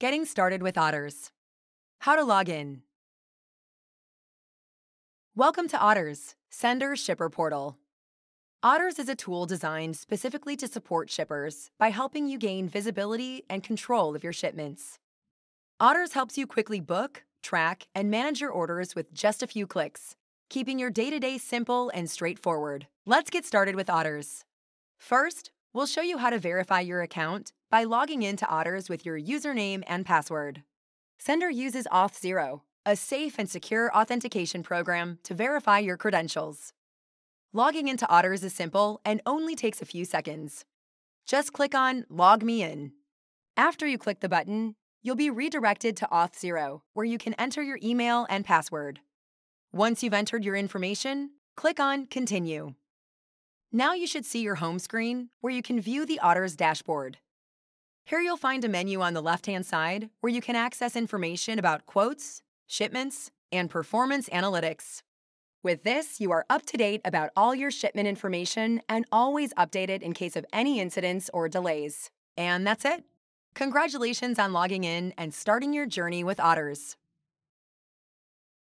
Getting started with Otters. How to log in. Welcome to Otters, Sender's shipper portal. Otters is a tool designed specifically to support shippers by helping you gain visibility and control of your shipments. Otters helps you quickly book, track, and manage your orders with just a few clicks, keeping your day-to-day simple and straightforward. Let's get started with Otters. First, we'll show you how to verify your account by logging into Otters with your username and password. Sennder uses Auth0, a safe and secure authentication program to verify your credentials. Logging into Otters is simple and only takes a few seconds. Just click on Log Me In. After you click the button, you'll be redirected to Auth0, where you can enter your email and password. Once you've entered your information, click on Continue. Now you should see your home screen, where you can view the Otters dashboard. Here you'll find a menu on the left-hand side where you can access information about quotes, shipments, and performance analytics. With this, you are up to date about all your shipment information and always updated in case of any incidents or delays. And that's it. Congratulations on logging in and starting your journey with Otters.